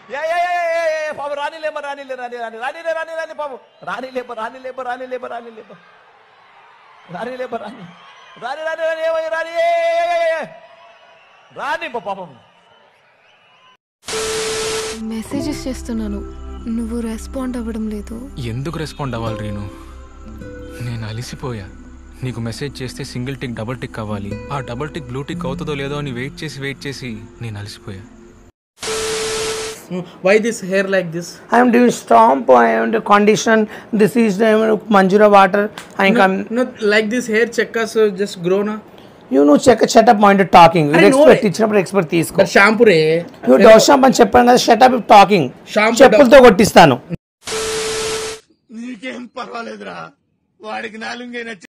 పాపం రానిలేమో రాని పాపం రాని పాపం. మెసేజెస్ చేస్తున్నాను, నువ్వు రెస్పాండ్ అవ్వడం లేదు. ఎందుకు రెస్పాండ్ అవ్వాలి రీను? నేను అలిసిపోయా. నీకు మెసేజ్ చేస్తే సింగిల్ టిక్ డబుల్ టిక్ అవ్వాలి. ఆ డబుల్ టిక్ బ్లూ టిక్ అవుతుందో లేదో అని వెయిట్ చేసి నేను అలిసిపోయా. Why this hair like this? I am doing stomp, I am the condition. This is the Manjura water. I am Not like this hair checkas just grow na. You know check shut up mind talking. You expert ఇచ్చినప్పుడు expert తీసుకో. But shampoo re. You door shampoo అని చెప్పాను కదా, shut up talking. చెప్పులతో కొట్టిస్తాను. నీకేం పర్వాలేదురా, వాడికి నాలుగే